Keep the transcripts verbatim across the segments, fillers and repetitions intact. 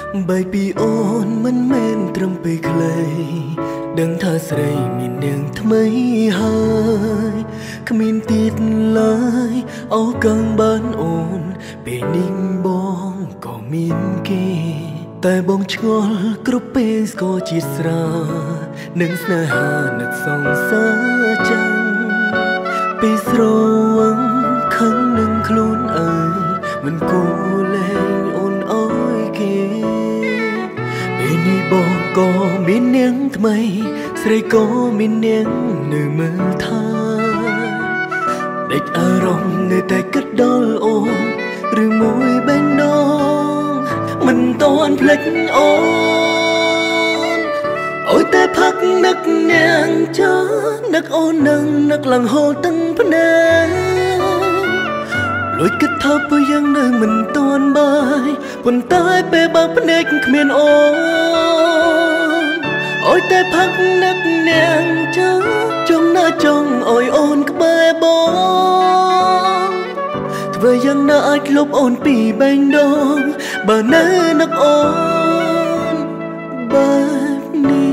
Bay pi ôn mình men trầm pe clay đừng tha srei min nương thmei hai khmin tiết lai áo căng bán ôn pe ning bong có min kêแต่บองชอลกรุปเปสก็จิตราหนึ่งสนาหาหนักสองสาจังปีสรวงครั้งหนึ่งคลุนเอ่ยมันกูแรงอ่อนอ้อยเกปีนี้บอกก็มีเนียงทำไมใส่ก็มีเนียงหนึ่งมือทาเด็กอารมณ์ในแต่กัดดอลโอนหรือมวยแบงดองมันตอนพลิกอ่อนโอ้ยแต่พักนักแนงเจอนักอ่อนนังนักหลังโหตั้งพเนลอยกระทับไปยังเดินมันตอนบ่ายบนใต้เปบางพเนกเมียนอ่อนโอ้ยแต่พักนักแนงเจอจงหน้าจงอ่อยอ่อนกับเบยบองเธอยังน่าอัดลบอ่อนปีแบงดองบ้านนั้นนักอ่อนบ้านนี้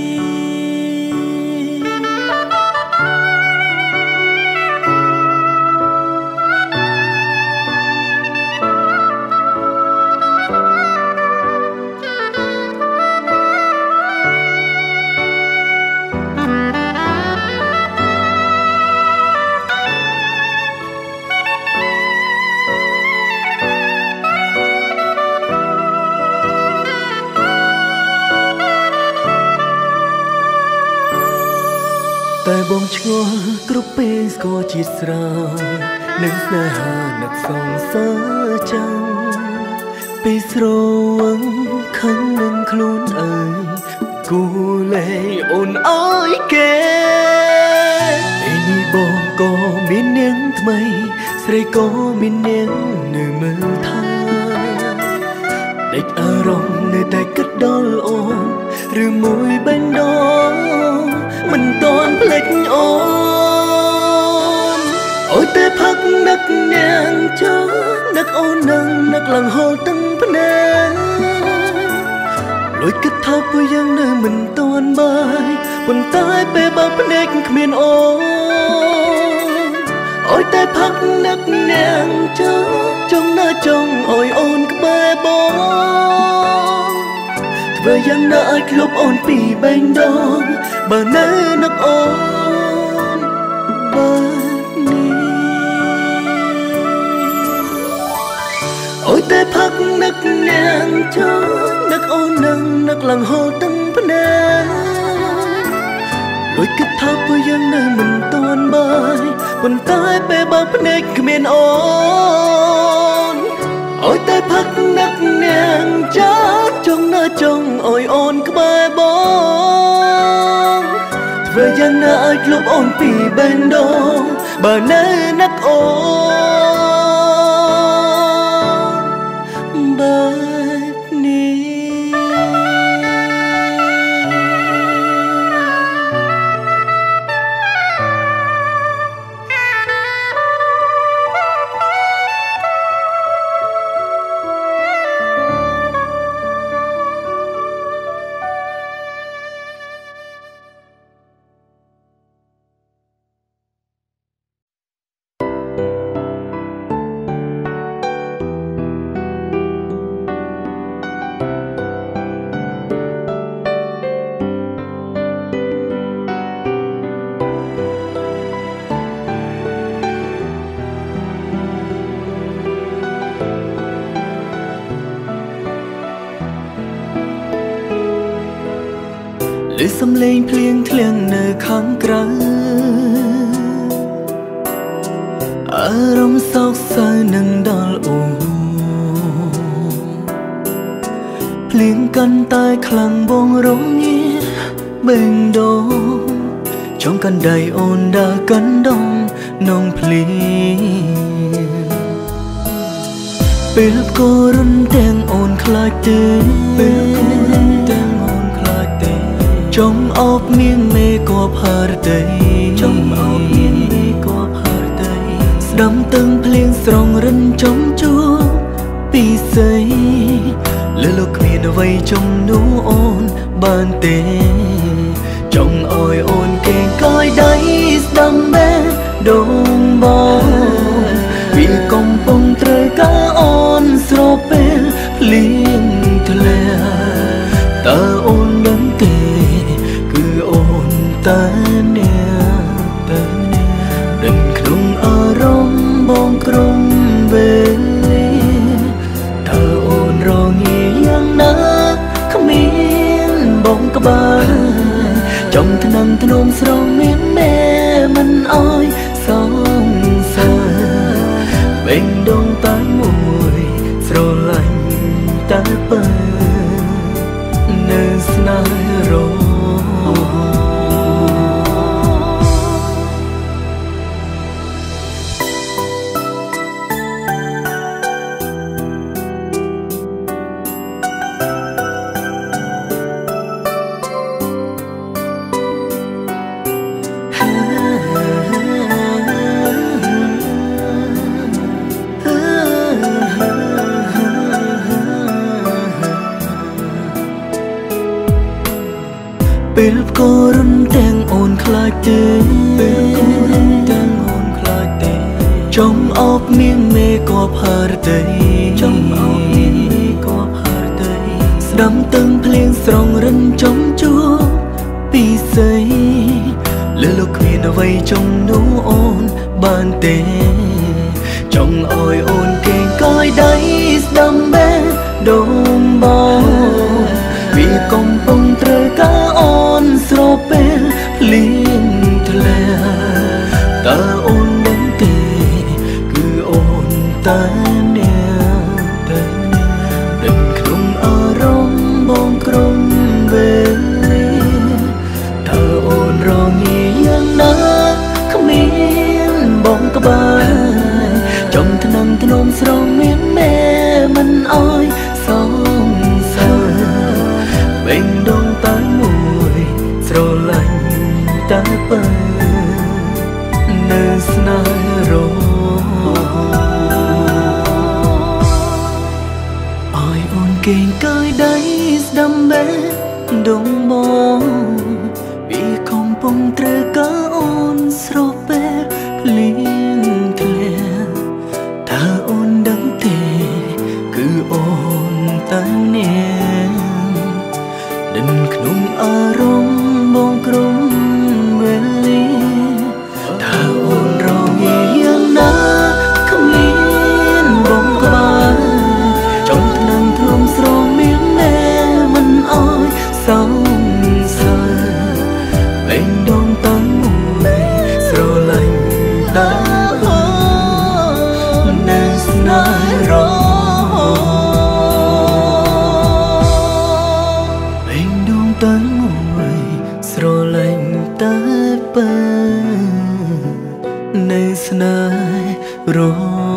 แต่บองชอลกรุปเปสก็จิตราหนึ่งสนาหาหนักสองสาจังปีสรวงครั้งหนึ่งคลุนเอ่ยกูเลยอ่อนอ้อยเกปีนี้บอกก็มีเนียงทำไมใส่ก็มีเนียงหนึ่งมือทาเด็กอารมณ์ในแต่กัดดอลโอนหรือมวยแบงดองมันตอนพลิกอ่อนโอ้ยแต่พักนักแนงเจอนักอ่อนนังนักหลังโหตั้งพเนลอยกระทับไปยังเดินมันตอนบ่ายบนใต้เปบางพเนกเมียนอ่อนโอ้ยแต่พักนักแนงเจอจงหน้าจงอ่อยอ่อนกับเบยบองเธอยังน่าอัดลบอ่อนปีแบงดองบ้านนั้นนักอ่อนบ้านนี้โอ้ยแต่พักนักแนงเจอนักอ่อนนังนักหลังโหตั้งพเนลอยกระทับไปยังเดินมันตอนบ่ายบนใต้เปบางพเนกเมียนอ่อนโอ้ยแต่พักนักแนงเจอจงหน้าจงอ่อยอ่อนกับเบยบองเธอยังน่าอัดลบอ่อนปีแบงดองบ้านนั้นนักอ่อนแบบนี้หรือสำเลงเพลียงเคลียงเนอข้างกลางอารมณ์เศร้าเศร้าหนึ่งดอลโอเพลียงกันตายคลังบงร้องเงียเบ่งดงจงกันได้โอนดากันดองน้องเพลียงเปิลโกรุนแตงโอนคลายเตเปิลโกรุนแตงโอนคลายเตจงออกเมียงเมกอพาร์เตจงออกเมียงเมกอพาร์เตดำตึงเพลียงสรองรินจงจูปีใสเลือลกเมียน trong nú ôn bàn tê trong oi ôn kề coi đáy đam mê đông bò vì công phong trời cá ôn srope liên thề ta ôn đắng tê cứ ôn ta nè ta nè đừng không ở rong bong krong về ta ôn rong yang na khamiên bong ka ba trong thân năng thân ôm srong miên mê mình oi song sa bên đông tái mùi sro lạnh ta bờ nơi snai roពេលកូរនទាំងអូនខ្លាចទេពេលកូរនទាំងអូនខ្លាចទេចង់អបមៀងមេក៏ផើរទេចង់អបមៀងមេក៏ផើរទេស្ដាំតឹងភ្លៀងស្រងរិនចំជួពីស័យលើលោកគ្មានអ្វីចង់នោះអូនបានទេចង់អោយអូនគេកាយដៃស្ដាំបែដងបងvì công phong trời cá ôn sro pel liên thề ta ôn đến tê cứ ôn ta nè ta nè đừng không ở rong bong krong về ta ôn rong yang na khamiên bong ka ba trong thân năng thân ôm srong miên mê mình oi song bên đông tái mùi sro lạnh ta bờ nơi snai ro oi ôn kề cơi đáy đam mê đông bò vì không bông tre cá ôn sro pe liên thề ta ôn đắng thề cứ ôn ta nè đừng không ở rong bong krong về li ta ôn rong yang na khamiên bong ka ba trong thân năng thương srong miên mê mình oi song sa bên đông tán mùi sro lạnh ta nên snai ro tới mùi sro lạnh tới bờ nơi snai ro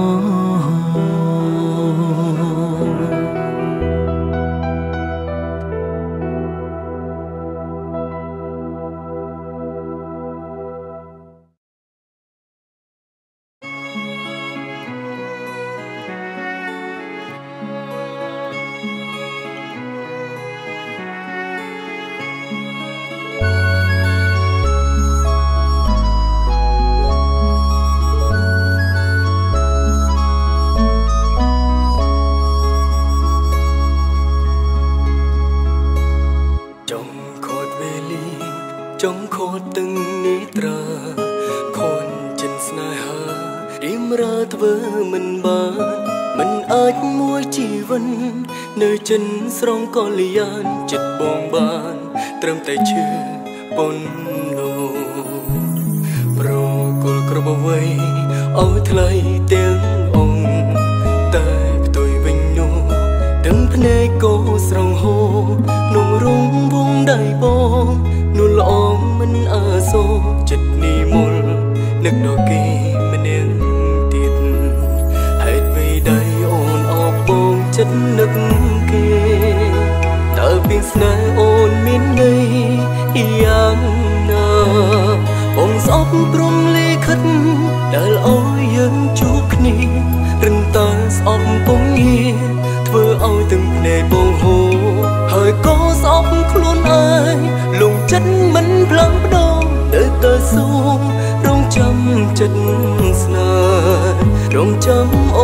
trong khô từng ní tra khôn chân snai ha đêm ra thơ mình bán mình ách môi chỉ vân nơi chân srong con lian chật bong ban trầm tay chưa pon no pro col crobo vây áo thay tiếng ông tay tôi vinh nu đừng phê cô srong ho nung rung vung đầy bong nu lom mình ở số chật ni mol nước đôi kỳ mình em tiệt hãy về đây ôn ọc bông chất nước kia ta biết snai ôn miên đây yang na bông gió prom lê khất đời ôi dân chúc ni rừng ta gió bông nghe thưa ôi từng nề bông hồ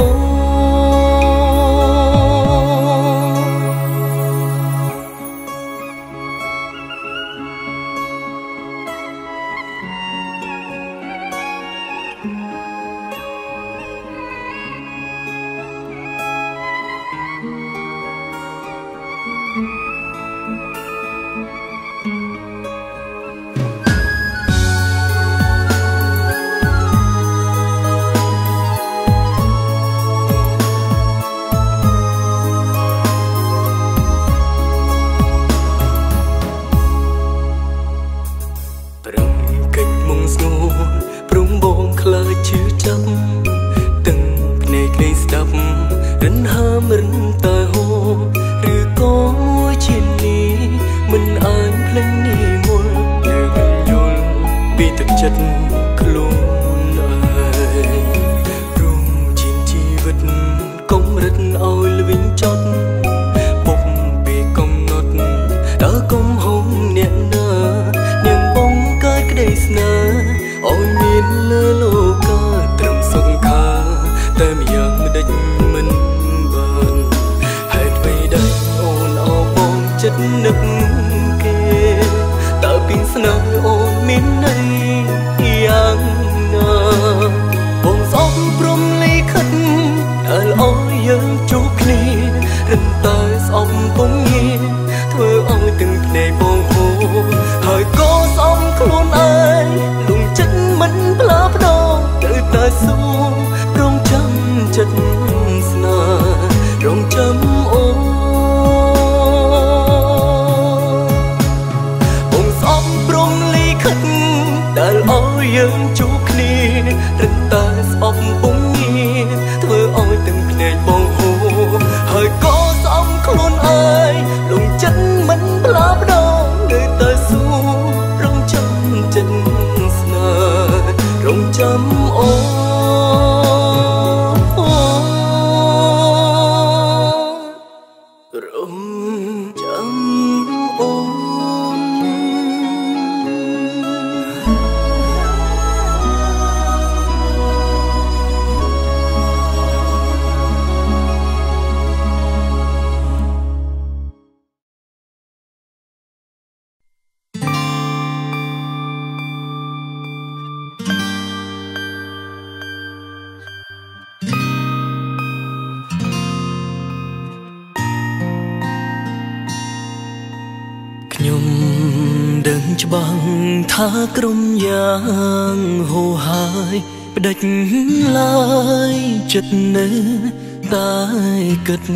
ច្បាំងថាក្រុមយ៉ាងហូរហើយផ្ដាច់ឡើយចិត្តនៅតែគិត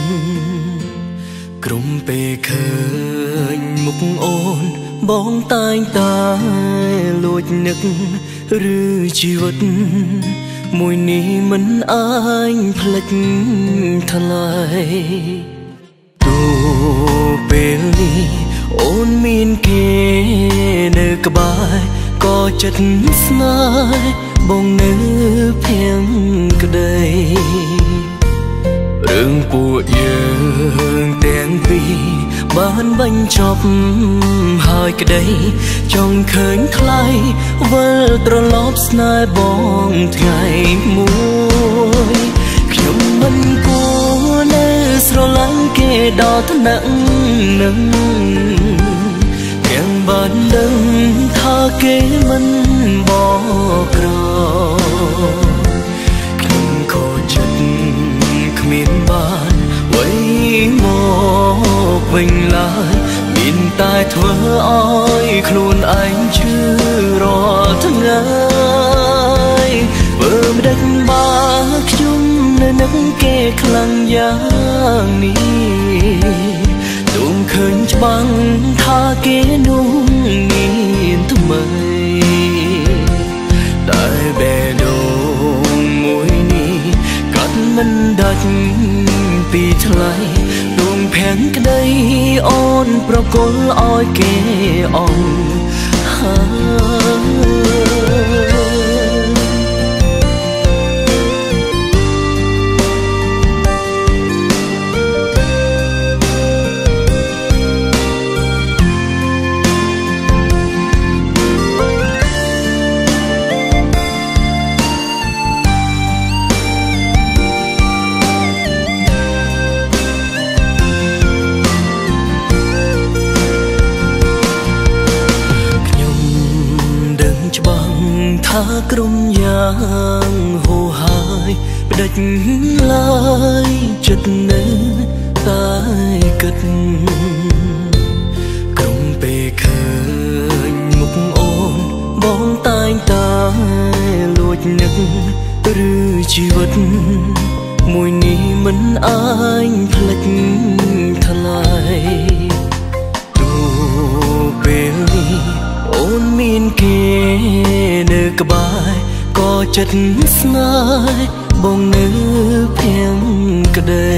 ក្រុមពេលឃើញមុខអូនបងតែងតែលួចនឹកឬជីវិតមួយនេះមិនអាចផ្លេចថ្លៃទោះពេលនេះអូនមានគេនៅក្បែរក៏ចិត្តស្នេហ៍បងនៅភាំងក្ដីរឿងពួកយើងទាំងពីរបានបញ្ចប់ហើយក្ដីចង់ឃើញថ្លៃវិលត្រឡប់ស្នេហ៍បងថ្ងៃមួយខ្ញុំមិនគួរនៅស្រឡាញ់គេដល់ថ្នាក់នឹងទាំងបានដឹងថាគេមិនបក្រខ្ញុំខកចិត្តគ្មានបានអ្វីមកវិញឡើយមានតែធ្វើឲ្យខ្លួនឯងឈឺរាល់ថ្ងៃបើមិនដឹងបើខ្ញុំនៅនឹងគេខ្លាំងយ៉ាងនេះទូងឃើញច្បាំងថាគេនោះមានថ្មីតែបេះដូងមួយនេះកាត់មិនដាច់ពីថ្លៃដួងភាំងក្ដីអូនប្រគល់ឲ្យគេអងហើយក្រុមយ៉ាងហូរហើយផ្ដាច់ឡើយចិត្តនៅតែគិតក្រុមពេលឃើញមុខអូនបងតែងតែលួចនឹកឬជីវិតមួយនេះមិនអាចផ្លេចថ្លៃទោះពេលនេះអូនមានគេនៅក្បែរក៏ចិត្តស្នេហ៍បងនៅភៀងក្ដី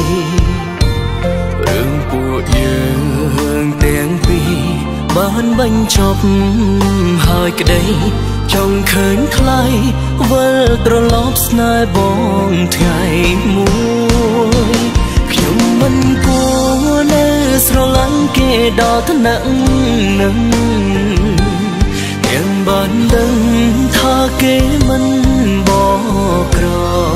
រឿងពួកយើងទាំងពីរបានបញ្ចប់ហើយក្ដីចង់ឃើញថ្លៃវិលត្រឡប់ស្នេហ៍បងថ្ងៃមួយខ្ញុំមិនគួរនៅស្រឡាញ់គេដល់ថ្នាក់នឹងទាំងបានដឹងថាគេមិនបក្រ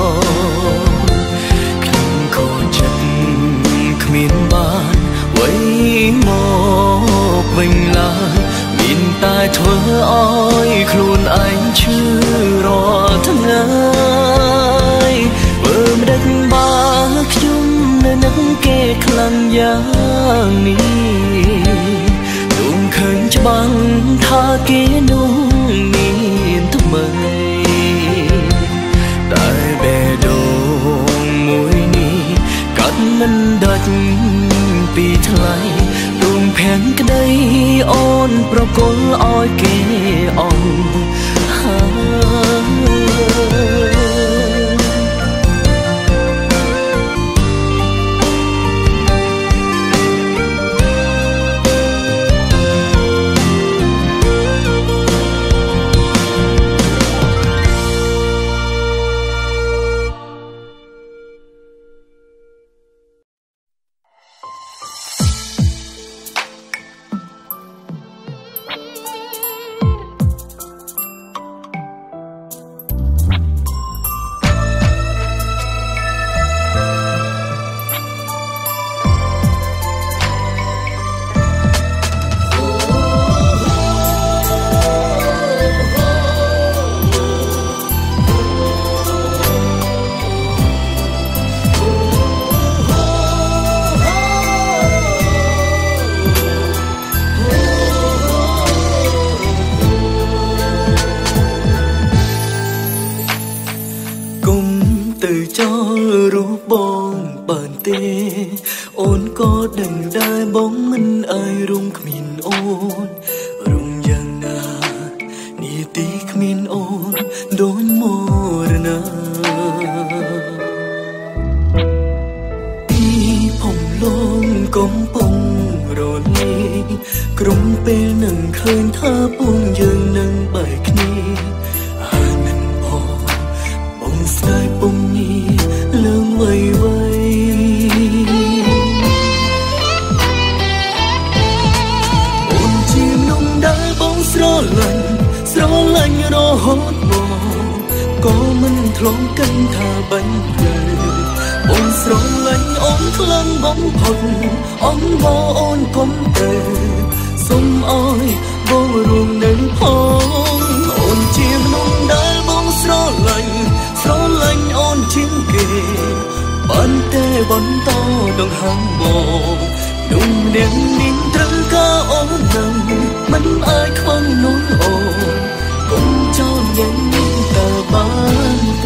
ខ្ញុំក៏ចិត្តគ្មានបានអ្វីមកវិញឡើយមានតែធ្វើឲ្យខ្លួនឯងឈឺរាល់ថ្ងៃបើមិនដឹងបើខ្ញុំនៅនឹងគេខ្លាំងយ៉ាងនេះទងឃើញច្បាស់ថាគេនោះមានថ្មីតែបេះដូងមួយនេះកាត់មិនដាច់ពីថ្លៃទូងភាំងក្ដីអូនប្រគល់ឲ្យគេអស់ហើយអូនក៏ដឹងដែរបងមិនអាយរំគ្មានអូនរំយ៉ាងណានីតិគ្មានអូនដូចមរណាពីผมលងកំពុងរលាយក្រុមពេលនឹងឃើញថាពុំយើងនឹងបែកគ្នាហើយនឹងផងបងស្ដាយពុំនេះលងវៃវៃស្រឡាញ់ស្រឡាញ់រហូតមកក៏មិនធ្លងកិនថាបាញ់ភ្លើអូនស្រឡាញ់អូនខ្លាំងបំផុតអងបអូនកុំទៅសុំអើយបងរួមនៅផងអូនជាមនុស្សដែលបងស្រឡាញ់ស្រឡាញ់អូនជាងគេបានតែបន្តដង្ហើមមកนุ่มเด่นนิ่งตรึงก็โอ้นั่งมันอายควันนุ่มโอ้กุมเจ้าเย็นตาบ้านเต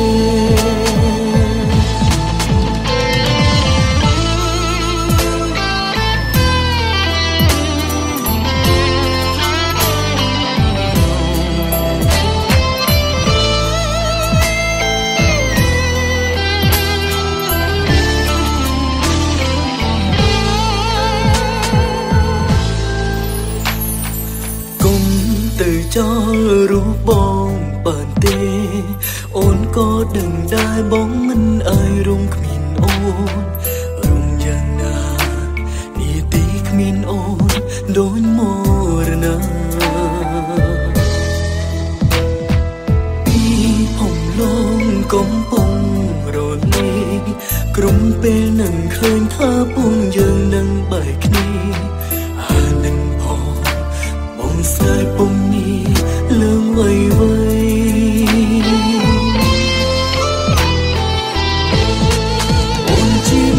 จอรูปบองปานเตโอนก็ดึงได้บ้องมันอายรุมขมินโอนรุมอย่างนานี่ตีขมินโอนโดนมรณาพี่ผมลงกมปงโรลีกรุมเปหนึ่งเคยท่าปุ่งยังนั่งใบคนีหาหนึ่งพอมองสายปุ่งนี้เลื่องไว้ไว้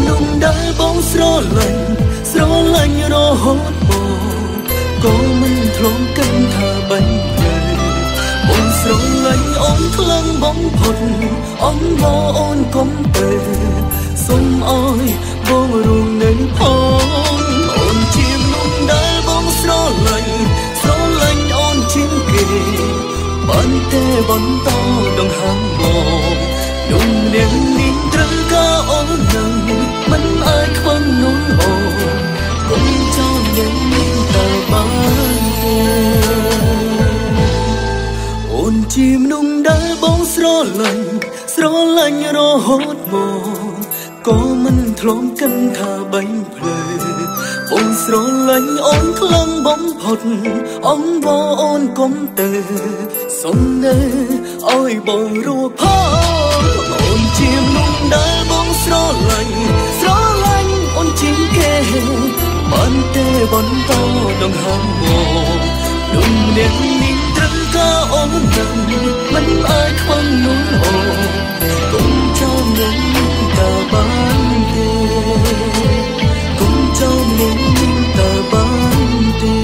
นุ่มได้บ้องស្រឡាញ់ស្រឡាញ់រហូតមកក៏មិនធ្លងកាន់ថាបាញ់ភ្លើបងស្រឡាញ់អូនខ្លាំងបំផុតអងវអូនកុំទៅសុំអើយបងរួមនៅផងអូនជាមនុស្សដែលបងស្រឡាញ់ស្រឡាញ់អូនជាងគេបានតែបន្តដង្ហើមបងนุ่มเลี้ยงนิ่งตรึงก็អូននឹងមិនអាចខ្វឹងនោះអូនគុំចោលយ៉ាងនេះតែបានទេអូនជាមនុស្សដែលបងស្រឡាញ់ស្រឡាញ់រហូតមកក៏មិនធ្លំកាន់ថាបាញ់ភ្លើបងស្រឡាញ់អូនខ្លាំងបំផុតអងវអូនកុំទៅសុំនៅឲ្យបងរស់ផងអូនជាមនុស្សដែលបងស្រឡាញ់ស្រឡាញ់អូនជាងគេបានតែបន្តដង្ហើមមកนุ่มเลี้ยงนิ่งตรึงก็អូននឹងមិនអាចខ្វឹងនោះអូនកុំចោលនឹងតែបានទេគុំចោលនឹងតែបានទេ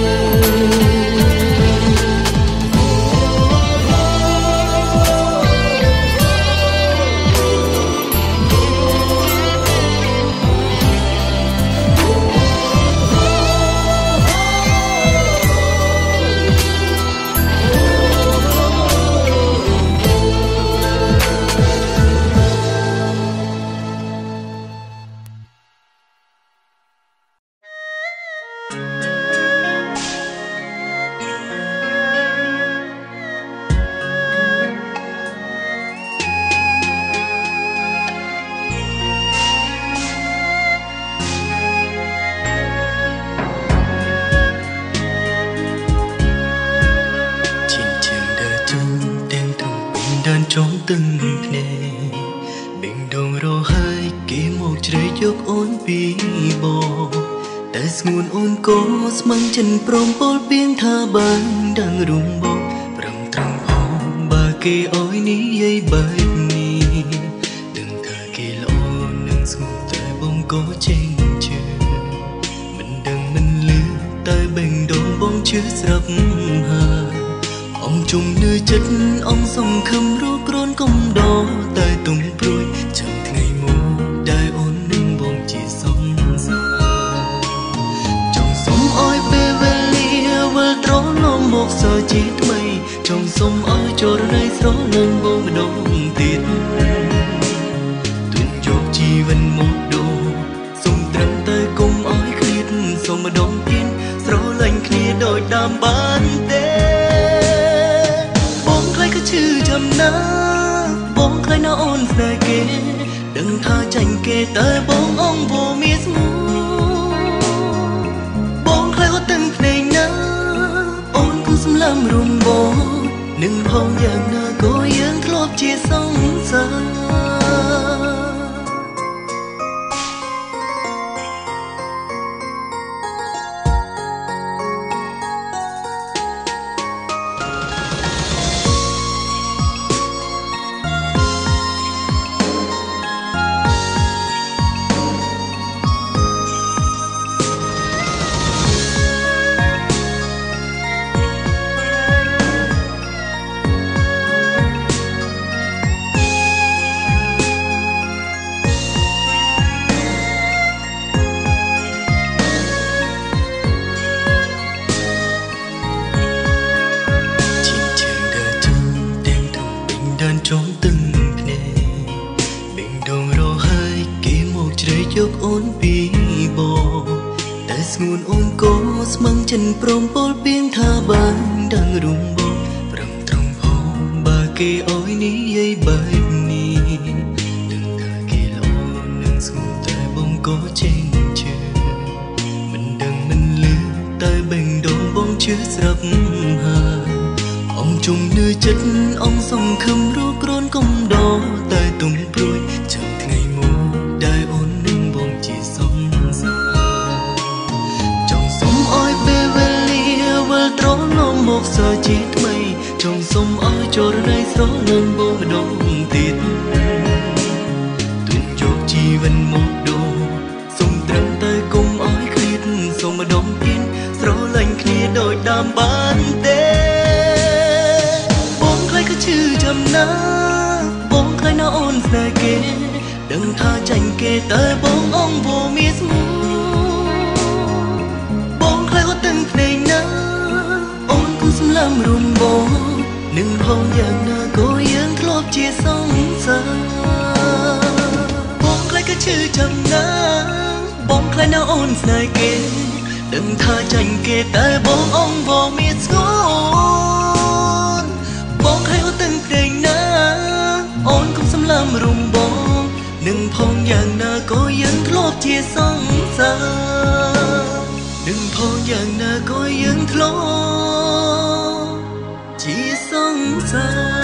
trong từng nề bình đồng rô hai kể một trời dốc ôn bì bòแต่สงวนโอนโกสมันจันพรมปอลเพียงท่าบางดังรุมบอกปรำตรำพอบาเกอ้อยนี้ยัยใบนี้ดึงท่าเกลโอนนึงสงวนแต่บงโกเจงเชื่อมันดังมันลือแต่เบ่งดงบงชื่อสรับหาông chung nơi chất ông sông khâm rú krôn công đỏ tại tung pruy chẳng ngày mùa đại ôn nâng bông chỉ sông xa trong sông oi bê bê lia vơ tró non một giờ chết mây trong sông oi cho nơi gió lên bông đông tiết tuần chốt chi vân một đồ sông trầm tới cùng oi khít sông mà đông tin gió lạnh kia đôi đàm bán têก็ชื่อจำนะบ้องเคยน่าอ่อนใส่เกดังท่าจังเกแต่บ้องอ่องโบมีสมูบ้องเคยเขาตั้งเพลงนะอ่อนกูสำลับรุมบ้องหนึ่งห้องอย่างน่าก็ยังทลบจีสองสาtrong từng nề bình đồng rô hai kể một trời dốc ôn bì bòแต่สงวนโอนโกสมังจันพรมปอลเพียงท่าบางดังรุมบอกปรำตรำพอบาเกอ้อยนี้ยัยใบนี้ดึงท่าเกลโอนนึงสงวนแต่บงโกเจงเชื่อมันดังมันลือแต่เบ่งดงบงชื่อสรับหาông chung nơi chất ông sông khâm rú krôn công đỏ tại tung pruy chẳng ngày mùa đại ôn nâng bông chỉ sông xa trong sông oi bê bê lia vơ tró nó một giờ chết mây trong sông oi cho nơi gió lên bông đông tiết tuần chốt chi vân một đồ អូនស្នេហ៍គេដឹងថាចាញ់គេតែបងអងvôមានស្មូបងខ្លាចអត់ទាំងភ្នែកណាអូនគូសម្លឹមរួមបងនឹងផងយ៉ាងណាក៏យើងធ្លាប់ជាសងសាបងខ្លាចក៏ឈឺចាំណាបងខ្លាចណាអូនស្នេហ៍គេដឹងថាចាញ់គេតែបងអងvôមានស្គូបងខ្លាចអត់ទាំងភ្នែកណាអូនគូសម្លឹមរួមបងនឹងផងយ៉ាងណាក៏យើងធ្លាប់ជាសងសានឹងផងយ៉ាងណាក៏យើងធ្លាប់ជាសងសា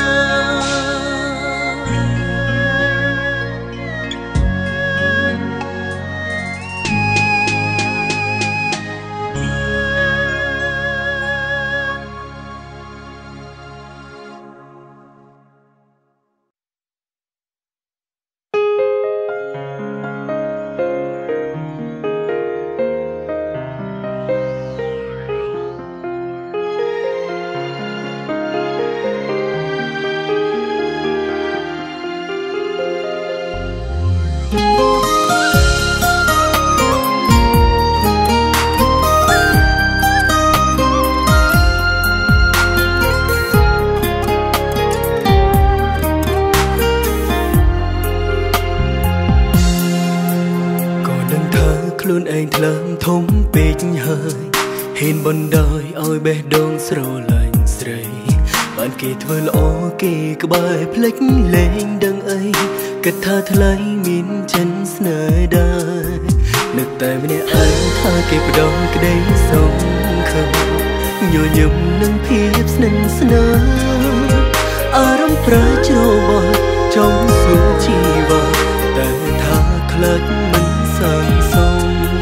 ខ្លួនឯងថ្លើមធំពេកហើយហ៊ានបណ្ដោយឲ្យបេះដូងស្រឡាញ់ស្រីបានគេធ្វើល្អគេក្បែរភ្លេចលេងដឹងអីគិតថាថ្លៃមានចិនស្នេហ៍ដែរនឹកតែម្នាក់ឯងថាគេបដងក្តីសងខឹងញញឹមនឹងភាពស្និទ្ធស្នាលអារម្មណ៍ប្រែជ្រោបចង់សួរជីវិតតែថាខ្លាចមិនសងសម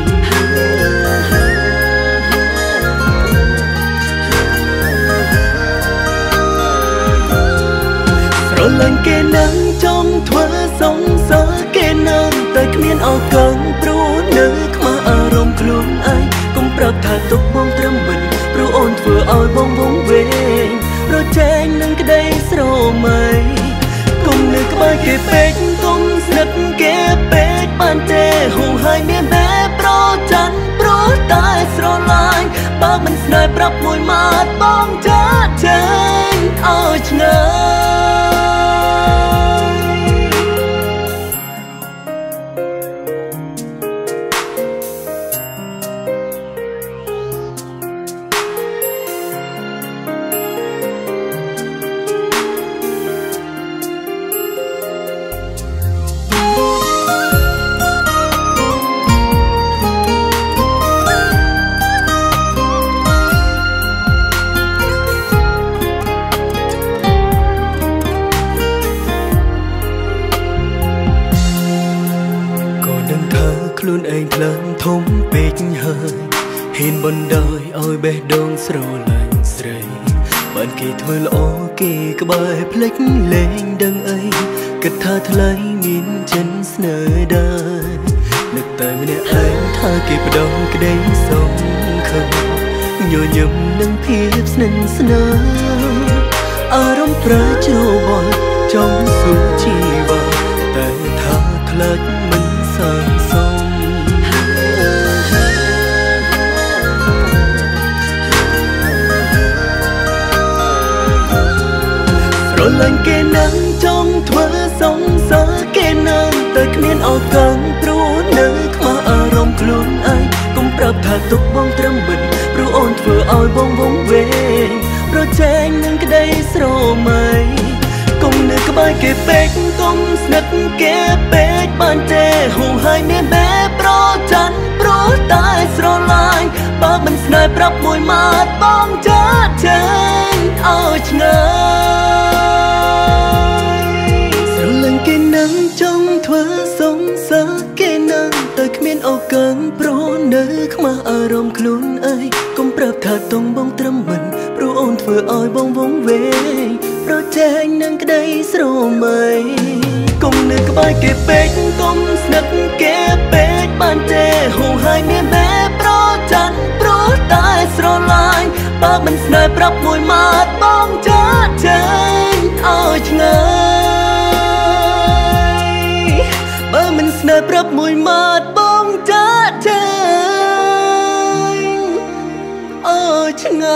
ស្រឡាញ់គេនឹងចង់ធ្វើសងសើគេនឹងតែគ្មានឱកាសព្រោះនៅខ្មាស់អារម្មណ៍ខ្លួនឯងកុំប្រាប់ថាទុកបងត្រឹមមិនព្រោះអូនធ្វើឲ្យបងវង្វេងប្រជែងនឹងក្តីស្រមៃកុំនៅក្បែរគេពេកកុំស្និទ្ធគេពេកបានទេហូរហើយមានតែប្រច័ណ្ឌព្រោះតែស្រឡាញ់បើមិនស្នេហ៍ប្រាប់មួយម៉ាត់បងចាចេញឲ្យឆ្ងាខ្លួនឯងថ្លើមធំពេកហើយហ៊ានបណ្ដោយឲ្យបេះដូងស្រឡាញ់ស្រីបានគេធ្វើល្អគេក្បែរភ្លេចលេងដឹងអីគិតថាថ្លៃមានចិនស្នេហ៍ដែរនឹកតែម្នាក់ឯងថាគេបដងក្តីសងខឹងញញឹមនឹងភាពស្និទ្ធស្នាលអារម្មណ៍ប្រែជ្រោបចង់សួរជីវិតតែថាខ្លាចមិនសងសមស្រឡាញ់គេនឹងចង់ធ្វើសងសើគេនឹងតែគ្មានឱកាសព្រោះនៅខ្មាស់អារម្មណ៍ខ្លួនឯងកុំប្រាប់ថាទុកបងត្រឹមមិនព្រោះអូនធ្វើឲ្យបងវង្វេងប្រជែងនឹងក្តីស្រមៃកុំនៅក្បែរគេពេកកុំស្និទ្ធគេពេកបានទេហូរហើយមានតែប្រច័ណ្ឌព្រោះតែស្រឡាញ់បើមិនស្នេហ៍ប្រាប់មួយម៉ាត់បងចាចេញឲ្យឆ្ងាយស្រឡាញ់គេនឹងចង់ធ្វើសងសើគេនឹងតែគ្មានឱកាសព្រោះនៅខ្មាស់អារម្មណ៍ខ្លួនឯងកុំប្រាប់ថាតុងបងត្រឹមមិនព្រោះអូនធ្វើឲ្យបងវង្វេងប្រជែងនឹងក្តីស្រមៃកុំនៅក្បែរគេពេកកុំស្និទ្ធគេពេកបានទេហូរហើយមានតែប្រច័ណ្ឌព្រោះតែស្រឡាញ់បើមិនស្នេហ៍ប្រាប់មួយម៉ាត់បងចាចេញឲ្យឆ្ងាយមិនស្នេហ៍ប្រាប់មួយម៉ាត់បងចាចាអូឆ្ងា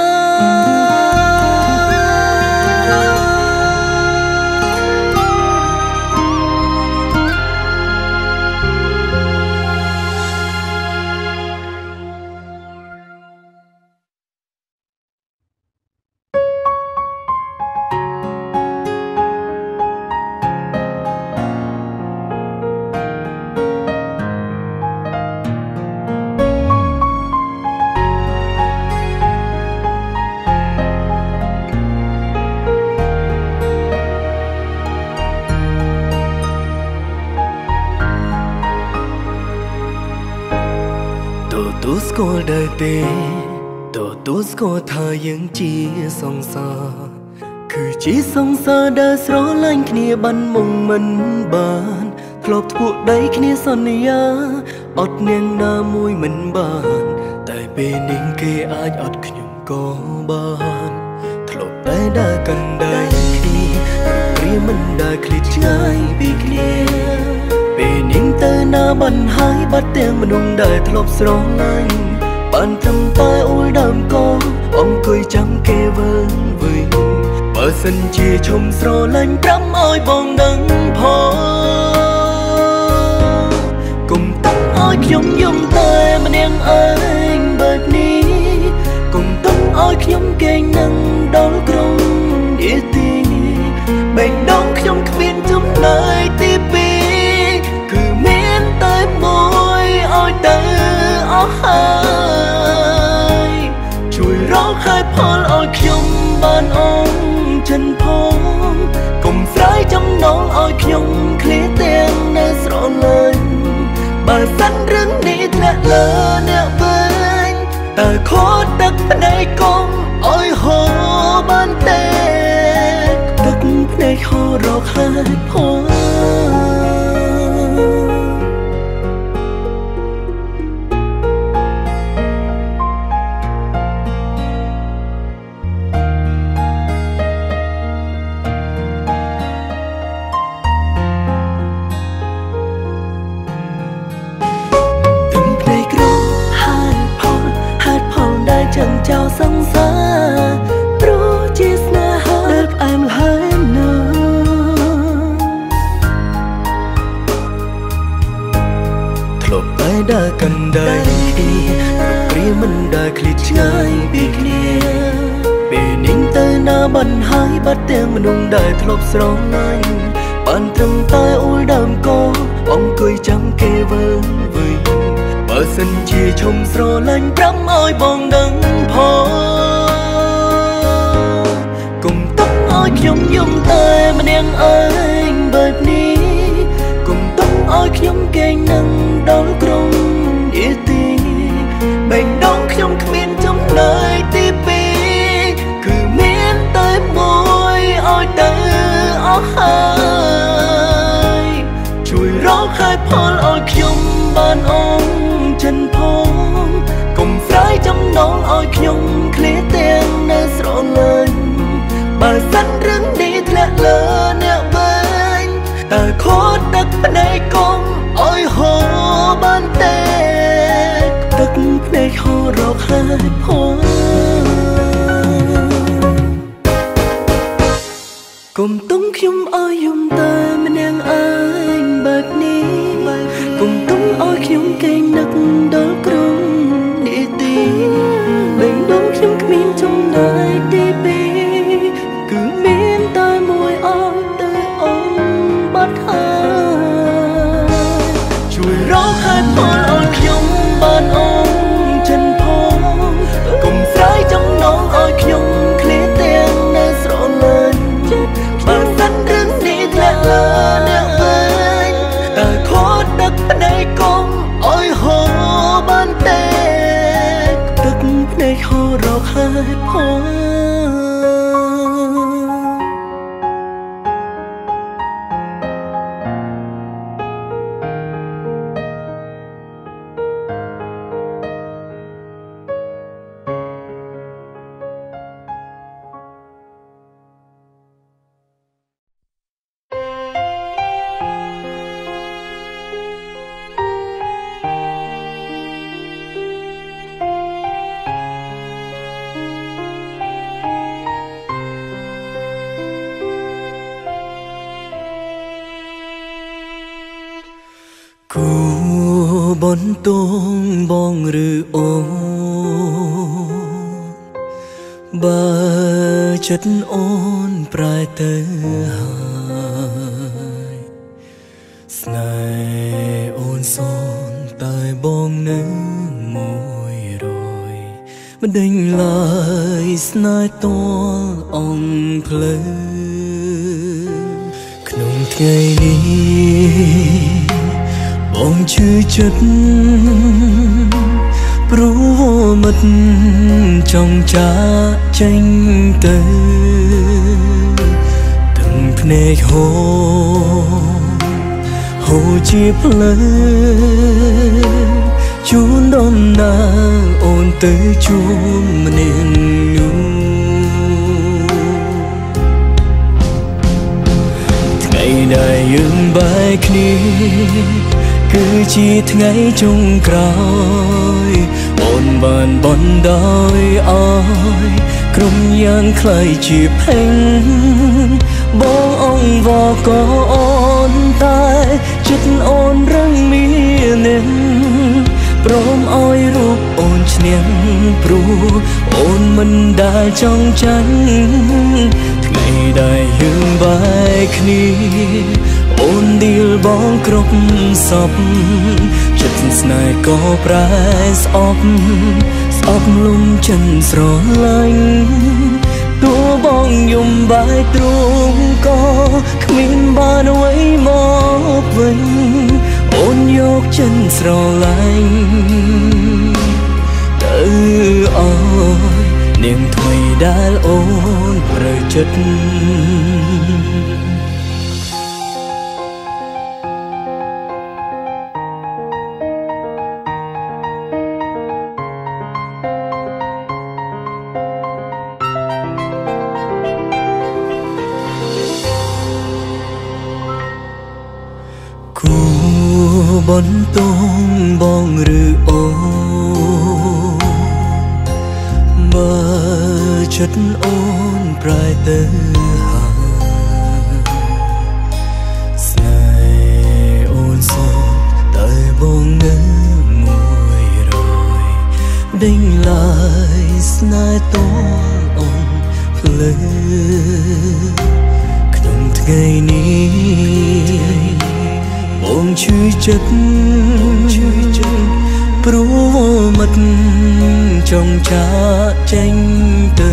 ទូស្គាល់ដែរទេតើទូស្គាល់ថាយើងជាសង្សារគឺជាសង្សារដែលស្រឡាញ់គ្នាបានមុំមិនបានធ្លាប់ធ្វើដៃគ្នាសន្យាអត់នាងណាមួយមិនបានតែពេលនេះគេអាចអត់ខ្ញុំក៏បានធ្លាប់តែដើរកាន់ដៃគ្នាព្រាមិនដែលឃ្លាតឆ្ងាយពីគ្នាពេលនេះទៅណាបានហើយបាត់ទាំងមនុស្សដែលធ្លាប់ស្រឡាញ់បានត្រឹមតែអួយដើមកោអង្គុយចាំគេវើវិញបើសិនជាឈុំស្រឡាញ់ប្រាំឲ្យបងដឹងផងកុំតាំងឲ្យខ្ញុំយំតែម្នាក់ឯងបែបនេះកុំតាំងឲ្យខ្ញុំកេងនឹងដល់ក្រុងអ៊ីទីបេងដងខ្ញុំគ្មានចំណែកទីពីរគឺមានតែមួយឲ្យទៅអស់ហើយជួយរកហេតុផលឲ្យខ្ញុំបានអងចិនផងកុំស្រ័យចំណងឲ្យខ្ញុំឃ្លាទាំងនៅស្រលាញ់បើសិនរឿងនេះធ្លាក់លើអ្នកវិញតើខត់ទឹកភ្នែកកុំឲ្យហូរបានទេទឹកភ្នែកហូររកហេតុផលchẳng chào sông xa pro chia sẻ đẹp em lại nở thộp tay đã cần đời khi rụt mình đã khít ngay bị kia bị nín tới na bận hai bắt tiếng mình đung đời thộp sóng anh bàn thầm tay ôi đam cô ông cười chẳng kề vơi vơiបើសិនជាឈុំស្រឡាញ់ប្រាំឲ្យបងដឹងផងកុំទុកឲ្យខ្ញុំយំតែម្នាក់ឯងបែបនេះកុំទុកឲ្យខ្ញុំកេងនឹងដល់ក្រុងអ៊ីទីបេងដងខ្ញុំគ្មានចំណែកទីពីរគឺមានតែមួយឲ្យទៅអស់ហើយជួយរកហេតុផលឲ្យខ្ញុំបានអងចិនផងកុំស្រ័យចំណងឲ្យខ្ញុំឃ្លាតទាំងនៅស្រលាញ់បើសិនរឿងនេះធ្លាក់លើអ្នកវិញតើខត់ទឹកភ្នែកកុំឲ្យហូរបានទេទឹកភ្នែកហូររកហេតុផលកុំទុំខ្ញុំឲ្យយំតែម្នាក់ឯងបែបនេះកុំទុំឲ្យខ្ញុំកេងនឹកដល់ក្រុងនេះទីបេងដងខ្ញុំគ្មានចំណែកទីពីរគឺមានតែមួយអត់ទៅអងបាត់ហើយជួយរកហេតុផលឲ្យខ្ញុំបានអងចិនផងកុំស្រ័យចំណងឲ្យខ្ញុំឃ្លាតទាំងនៅស្រលាញ់បើសិនរឿងនេះធ្លាក់លើអ្នកវិញតើខត់ដឹកភ្នែកកុំឲ្យហូរបានគូបនតងបងឬអូបើចិត្តអូនប្រែទៅហើយស្នេហ៍អូនសូនតែបងនៅមួយរយមិនដេញឡើយស្នេហ៍តអងភ្លើក្នុងថ្ងៃនេះបងឈឺចិត្តព្រោះមិត្តចង់ចាកចេញទៅទាំងភ្នែកហូរហូរជាភ្លើងជូនដំណើរអូនទៅជួបម្នាក់នោះថ្ងៃដែលយើងបែកគ្នាគឺជាថ្ងៃចុងក្រោយអូនបានបណ្ដោយអើយក្រុមយ៉ាងខ្លីជាផេងបងអងវក៏អូនតែចិត្តអូនរឹងមាននឹងព្រមអោយរូបអូនឈ្នះព្រោះអូនមិនដែលចង់ចាញ់ថ្ងៃដែលយើងបែកគ្នាអូនឌីលបងគ្រប់សពចិត្តស្នេហ៍ក៏ប្រែស្អប់ស្អប់លំចិនស្រឡាញ់តួបងយំបែកទ្រូងក៏គ្មានបានអ្វីមកវិញអូនយកចិនស្រឡាញ់ទៅអើយនាងថ្មីដែលអូនត្រូវចិត្តបនតងបងឬអូបើចិត្តអូនប្រែទៅហើយស្នេហ៍អូនសូនតែបងនៅមួយរយដេញឡើយស្នេហ៍តអូនភ្លើក្នុងថ្ងៃនេះបងឈឺចិត្តឈឺចិត្តព្រោះមិត្តចង់ចាកចេញទៅ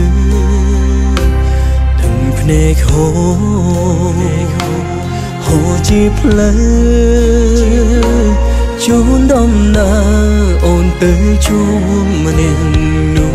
ទាំងភ្នែកហូរហូរជាភ្លើងជូនដំណើរអូនទៅជួបម្នាក់នោះ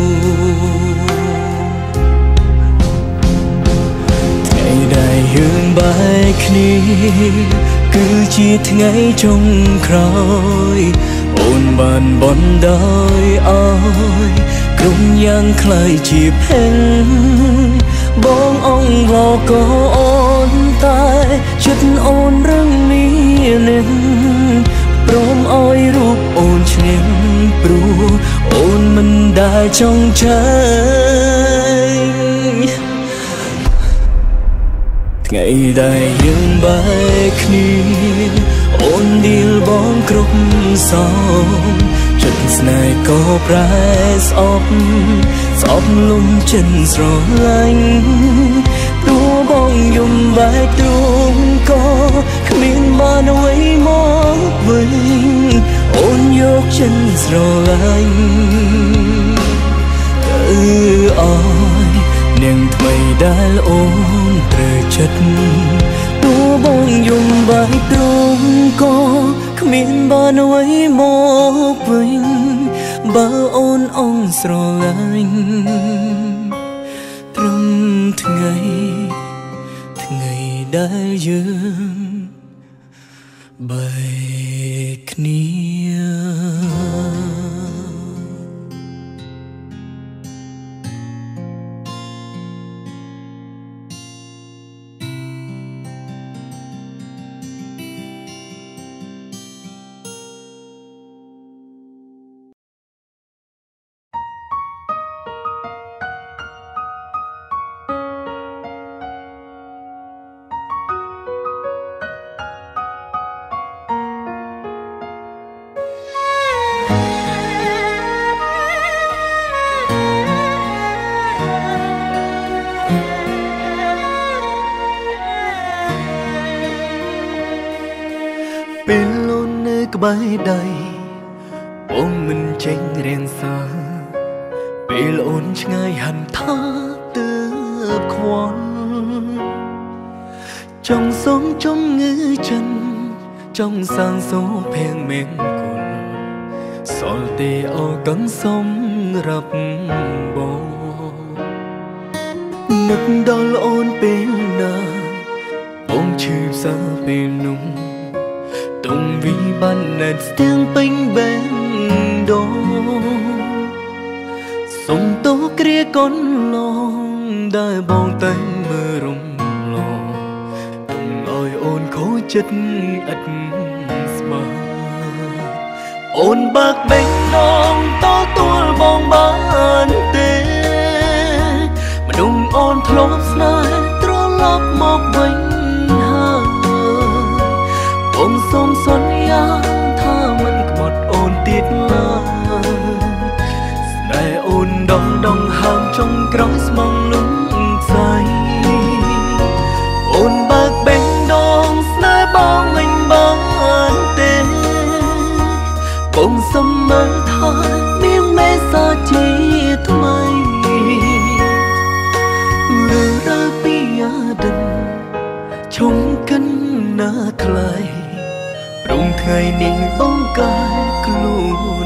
ថ្ងៃដែលយើងបែកគ្នាគឺជាថ្ងៃចុងក្រោយអូនបានបណ្ដោយអើយក្រុមយ៉ាងខ្លីជាផេងបងអងវក៏អូនតែចិត្តអូនរឹងមាននឹងព្រមអោយរូបអូនឈ្នះព្រោះអូនមិនដែលចង់ចាញ់ថ្ងៃដែលយើងបែកគ្នាអូនឌីលបងគ្រប់សងចិត្តស្នេហ៍ក៏ប្រែស្អប់ស្អប់លំចិនស្រឡាញ់តួបងយំបែកទ្រូងក៏គ្មានបានអ្វីមកវិញអូនយកចិនស្រឡាញ់ទៅអើយនាងថ្មីដែលអូនត្រូវចិត្តតួបងយំបែកទ្រូងក៏គ្មានបានអ្វីមកវិញបើអូនអងស្រឡាញ់ត្រឹមថ្ងៃថ្ងៃដែលយើងបែកគ្នាក្បែរដៃបងមិនចេញរៀងសាពេលអូនឆ្ងាយហន្តាទើបខ្វល់ចង់សុំចង់ងើចិនចង់សាងសូភៀងមេងគុលសល់ទេអកឹងសម្រាប់បងនឹកដល់អូនពេលណាបងឈឺផ្សាពេលនោះទុំវិបានណែតស្ទាំងពេញបែនដូសុំតោគ្រាកូនឡងដែលបងតែងមើលរំលងទុំឲ្យអូនខូចចិត្តឥតស្មើអូនបើកបេះដូងតទួលបងបានទេមនុស្សអូនធ្លាប់ស្នេហ៍ត្រឡប់មកវិញហើយបងសូមសន្យាថាមិនក្បត់អូនទៀតឡើយស្នេហ៍អូនដងដងហើមចុងក្រោយស្មងលំស្អីអូនបើកបេះដូងស្នេហ៍បងមិនបានទេបងសុំមើលថាមានមេសាជាថ្មីរើរើពីអាដិនឈុំកិនណាថ្លៃព្រមថ្ងៃនេះបងកាយខ្លួន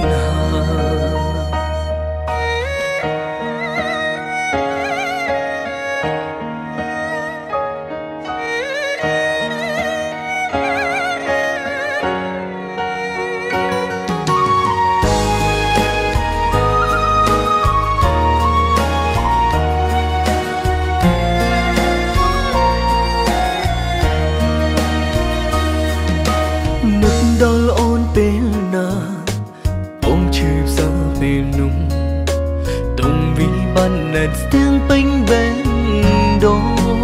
ដល់អូនពេលណាបងឈឺផ្សាពេលនោះទុំវិបានណែតស្ទាំងពេញបែនដូ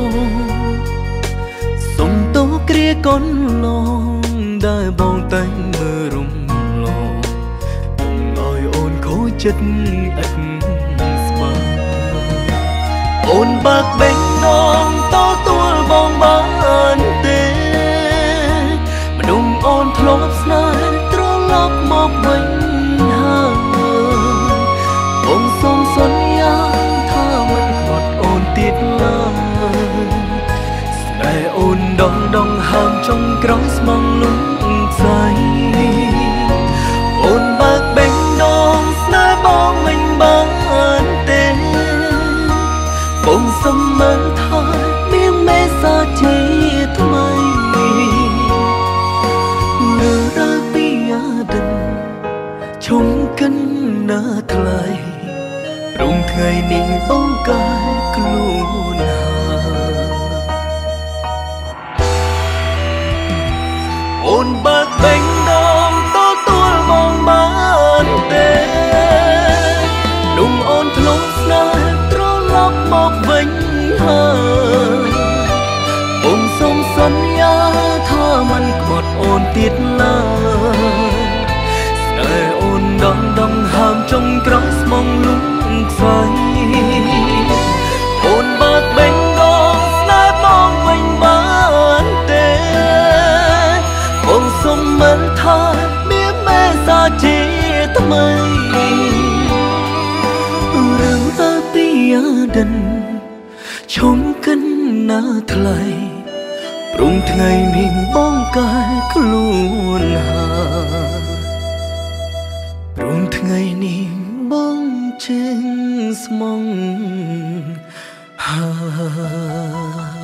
សុំតោគ្រាកូនឡងដែលបងតែងមើលរំលងទុំឲ្យអូនខូចចិត្តឥតស្មើអូនបើកបេះដូងតទួលបងបានទេមនុស្សអូនធ្លាប់ស្នេហ៍ត្រឡប់មកវិញហើយបងសូមសន្យាថាមិនក្បត់អូនទៀតឡើយស្នេហ៍អូនដងដងហើមចុងក្រោយស្មងលំស្អីអូនបើកបេះដូងស្នេហ៍បងមិនបានទេបងសុំមើលថាមានមេសាជាថ្មីឈុំកិនណាថ្លៃព្រមថ្ងៃនេះបងកាយខ្លួនហើយអូនបើកបេះដូងតទួលបងបានទេដុំអូនធ្លាប់ស្នេហ៍ត្រឡប់មកវិញហើយបងសូមសន្យាថាមិនក្បត់អូនទៀតឡើយតែអូនដងដងហើមចុងក្រោយស្មងលំស្អីអូនបើកបេះដូងស្នេហ៍បងវិញបានទេបងសុំមើលថាមានមេសាជាថ្មីរឿងទៅពីអាដិនឈុំកិនណាថ្លៃព្រមថ្ងៃនេះបងកាយខ្លួនហើយព្រមថ្ងៃនេះបងជើងស្មងហើយ